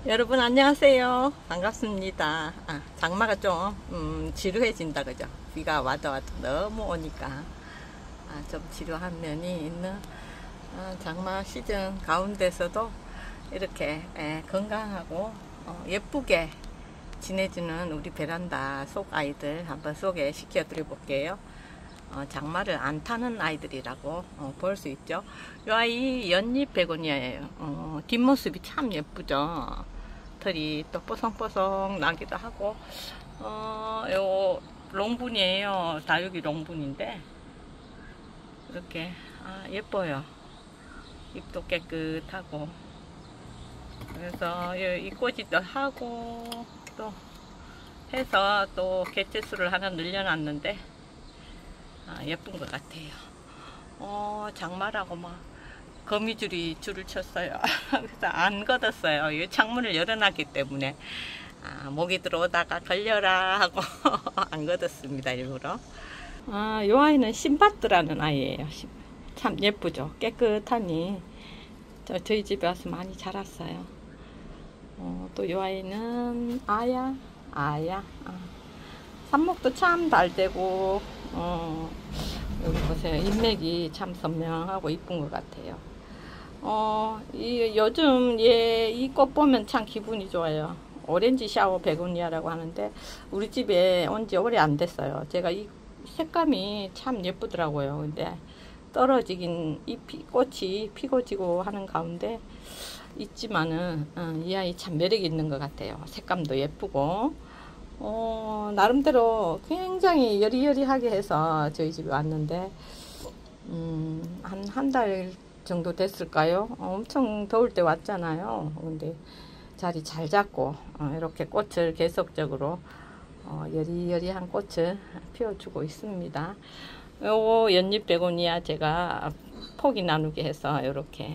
여러분 안녕하세요. 반갑습니다. 장마가 좀 지루해진다 그죠? 비가 와도 너무 오니까 좀 지루한 면이 있는 장마 시즌 가운데서도 이렇게 건강하고 예쁘게 지내주는 우리 베란다 속 아이들 한번 소개시켜 드려 볼게요. 장마를 안 타는 아이들이라고 볼 수 있죠. 이 아이 연잎 베고니아예요. 뒷모습이 참 예쁘죠. 털이 또 뽀송뽀송 나기도 하고, 요 롱분이에요. 다육이 롱분인데 이렇게 예뻐요. 잎도 깨끗하고, 그래서 이 꽃이 또 하고 또 해서 또 개체수를 하나 늘려놨는데 예쁜 것 같아요. 장마라고 막 거미줄이 줄을 쳤어요. 그래서 안 걷었어요. 이 창문을 열어놨기 때문에 모기 들어오다가 걸려라 하고 안 걷었습니다. 일부러. 이 아이는 신바트라는 아이예요. 참 예쁘죠. 깨끗하니 저희 집에 와서 많이 자랐어요. 또 이 아이는 아야. 삽목도 참 달되고 여기 보세요. 인맥이 참 선명하고 이쁜 것 같아요. 요즘 이 꽃 보면 참 기분이 좋아요. 오렌지 샤워 베고니아라고 하는데 우리 집에 온 지 오래 안 됐어요. 제가 이 색감이 참 예쁘더라고요. 근데 떨어지긴 꽃이 피고 지고 하는 가운데 있지만은 이 아이 참 매력이 있는 것 같아요. 색감도 예쁘고 나름대로 굉장히 여리여리하게 해서 저희 집에 왔는데 한 달 정도 됐을까요? 엄청 더울 때 왔잖아요. 근데 자리 잘 잡고 이렇게 꽃을 계속적으로 여리여리한 꽃을 피워주고 있습니다. 요거 연잎 베고니아 제가 포기 나누기 해서 이렇게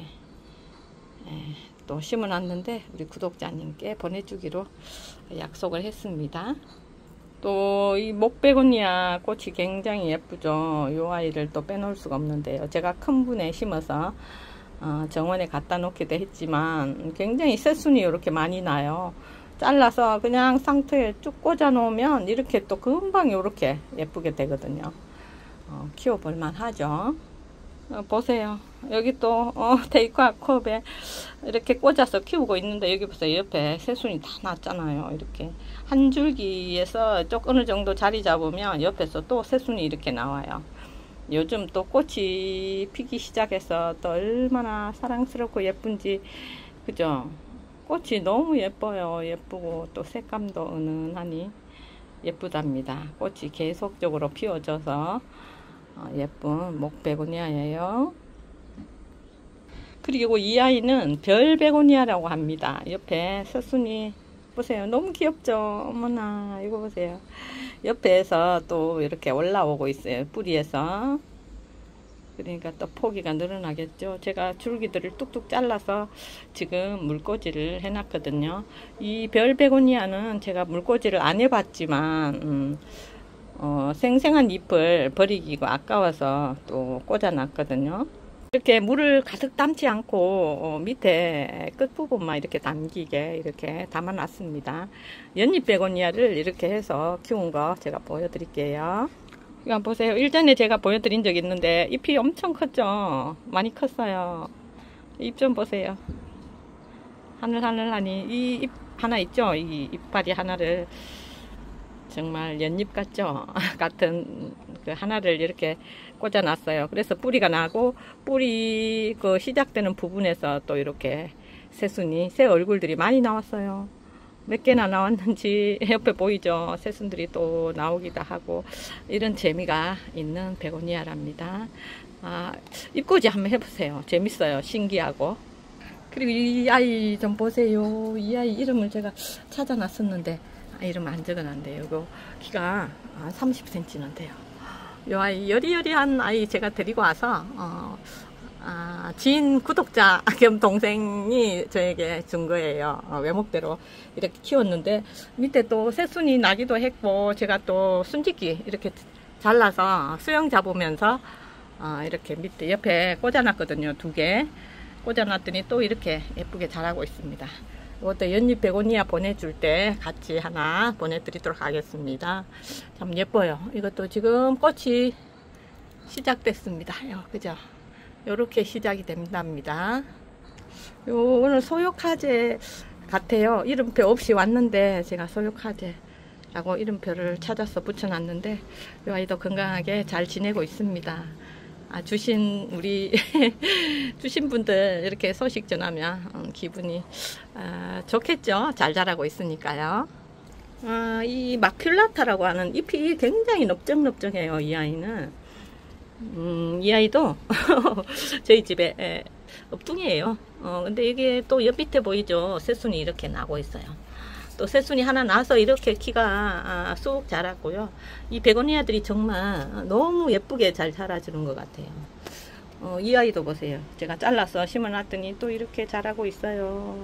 또 심어놨는데 우리 구독자님께 보내주기로 약속을 했습니다. 또 이 목베고니아 꽃이 굉장히 예쁘죠. 이 아이를 또 빼놓을 수가 없는데요. 제가 큰 분에 심어서 정원에 갖다 놓기도 했지만 굉장히 새순이 이렇게 많이 나요. 잘라서 그냥 상토에 쭉 꽂아 놓으면 이렇게 또 금방 이렇게 예쁘게 되거든요. 키워볼만 하죠. 보세요. 여기 또 데이커 컵에 이렇게 꽂아서 키우고 있는데 여기 보세요. 옆에 새순이 다 났잖아요. 이렇게 한 줄기에서 쪽 어느 정도 자리 잡으면 옆에서 또 새순이 이렇게 나와요. 요즘 또 꽃이 피기 시작해서 또 얼마나 사랑스럽고 예쁜지 그죠? 꽃이 너무 예뻐요. 예쁘고 또 색감도 은은하니 예쁘답니다. 꽃이 계속적으로 피워져서 예쁜 목베고니아예요. 그리고 이 아이는 별베고니아라고 합니다. 옆에 새순이 보세요. 너무 귀엽죠? 어머나 이거 보세요. 옆에서 또 이렇게 올라오고 있어요. 뿌리에서. 그러니까 또 포기가 늘어나겠죠. 제가 줄기들을 뚝뚝 잘라서 지금 물꽂이를 해놨거든요. 이 별베고니아는 제가 물꽂이를 안 해봤지만 생생한 잎을 버리기가 아까워서 또 꽂아놨거든요. 이렇게 물을 가득 담지 않고 밑에 끝부분만 이렇게 담기게 이렇게 담아놨습니다. 연잎 베고니아를 이렇게 해서 키운 거 제가 보여드릴게요. 이거 보세요. 일전에 제가 보여드린 적 있는데 잎이 엄청 컸죠. 많이 컸어요. 잎 좀 보세요. 하늘하늘하니 이 잎 하나 있죠. 이 잎파리 하나를 정말 연잎 같죠? 같은 그 하나를 이렇게 꽂아놨어요. 그래서 뿌리가 나고 뿌리 그 시작되는 부분에서 또 이렇게 새 얼굴들이 많이 나왔어요. 몇 개나 나왔는지 옆에 보이죠? 새순들이 또 나오기도 하고 이런 재미가 있는 베고니아랍니다. 잎꽂이 한번 해보세요. 재밌어요. 신기하고. 그리고 이 아이 좀 보세요. 이 아이 이름을 제가 찾아놨었는데 이름 안 적어놨는데요. 이거 키가 30cm는 돼요. 이 아이 여리여리한 아이 제가 데리고 와서 지인 구독자 겸 동생이 저에게 준 거예요. 외목대로 이렇게 키웠는데 밑에 또 새순이 나기도 했고 제가 또 순짓기 이렇게 잘라서 수영 잡으면서 이렇게 밑에 옆에 꽂아놨거든요. 2개 꽂아놨더니 또 이렇게 예쁘게 자라고 있습니다. 이것도 연잎 베고니아 보내줄 때 같이 하나 보내드리도록 하겠습니다. 참 예뻐요. 이것도 지금 꽃이 시작됐습니다. 그죠? 요렇게 시작이 된답니다. 오늘 소요카제 같아요. 이름표 없이 왔는데 제가 소요카제라고 이름표를 찾아서 붙여놨는데 이 아이도 건강하게 잘 지내고 있습니다. 주신 우리 주신 분들 이렇게 소식 전하면 기분이 좋겠죠. 잘 자라고 있으니까요. 이 마큘라타라고 하는 잎이 굉장히 넓적넓적해요. 이 아이는 이 아이도 저희 집에 엎둥이에요. 근데 이게 또 옆 밑에 보이죠? 새순이 이렇게 나고 있어요. 또 새순이 하나 나서 이렇게 키가 쑥 자랐고요. 이 베고니아들이 정말 너무 예쁘게 잘 자라주는 것 같아요. 이 아이도 보세요. 제가 잘라서 심어놨더니 또 이렇게 자라고 있어요.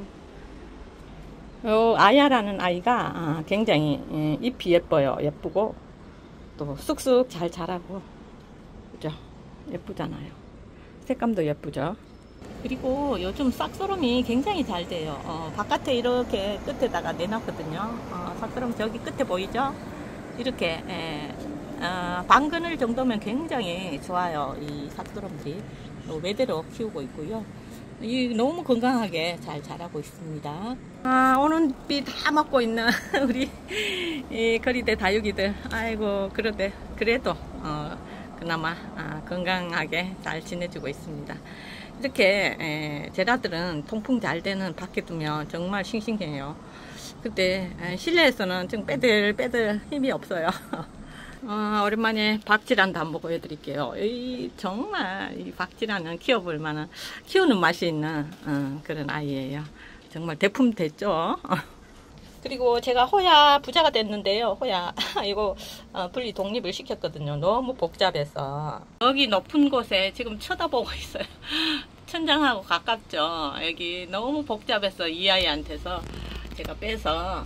아야라는 아이가 굉장히 잎이 예뻐요. 예쁘고 또 쑥쑥 잘 자라고 그죠? 예쁘잖아요. 색감도 예쁘죠. 그리고 요즘 싹소름이 굉장히 잘 돼요. 바깥에 이렇게 끝에다가 내놨거든요. 싹소름 저기 끝에 보이죠? 이렇게 반그늘 정도면 굉장히 좋아요. 이 싹소름들이 매대로 키우고 있고요. 너무 건강하게 잘 자라고 있습니다. 오는 비 다 맞고 있는 우리 거리대 다육이들. 아이고 그래도 그나마 건강하게 잘 지내주고 있습니다. 이렇게 제라들은 통풍 잘 되는 밖에 두면 정말 싱싱해요. 그때 실내에서는 좀 빼들 힘이 없어요. 오랜만에 박지란도 한번 보여드릴게요. 정말 이 박지란은 키워볼 만한 키우는 맛이 있는 그런 아이예요. 정말 대품 됐죠. 그리고 제가 호야 부자가 됐는데요. 호야 이거 분리 독립을 시켰거든요. 너무 복잡해서 여기 높은 곳에 지금 쳐다보고 있어요. 천장하고 가깝죠. 여기 너무 복잡해서 이 아이한테서 제가 빼서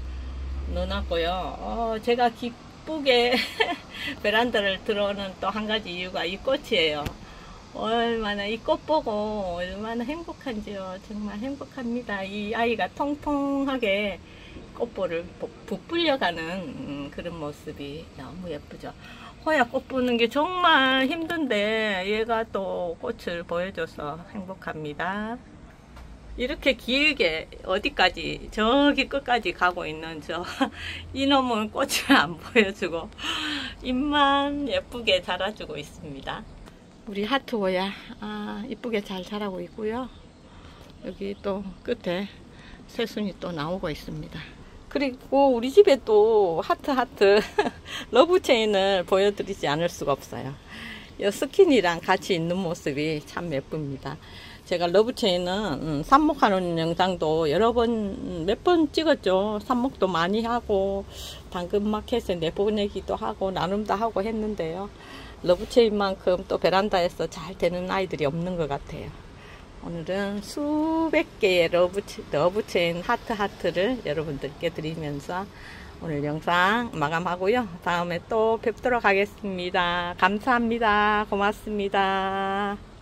넣어놨고요. 제가 기쁘게 베란다를 들어오는 또 한 가지 이유가 이 꽃이에요. 얼마나 이 꽃 보고 얼마나 행복한지요. 정말 행복합니다. 이 아이가 통통하게 꽃볼을 부풀려가는 그런 모습이 너무 예쁘죠. 호야 꽃 보는 게 정말 힘든데 얘가 또 꽃을 보여줘서 행복합니다. 이렇게 길게 어디까지 저기 끝까지 가고 있는 이놈은 꽃을 안 보여주고 잎만 예쁘게 자라주고 있습니다. 우리 하트호야 이쁘게 잘 자라고 있고요. 여기 또 끝에 새순이 또 나오고 있습니다. 그리고 우리 집에 또 하트 러브체인을 보여드리지 않을 수가 없어요. 이 스킨이랑 같이 있는 모습이 참 예쁩니다. 제가 러브체인은 삽목하는 영상도 몇 번 찍었죠. 삽목도 많이 하고 당근마켓에 내보내기도 하고 나눔도 하고 했는데요. 러브체인만큼 또 베란다에서 잘 되는 아이들이 없는 것 같아요. 오늘은 수백 개의 러브체인 하트를 여러분들께 드리면서 오늘 영상 마감하고요. 다음에 또 뵙도록 하겠습니다. 감사합니다. 고맙습니다.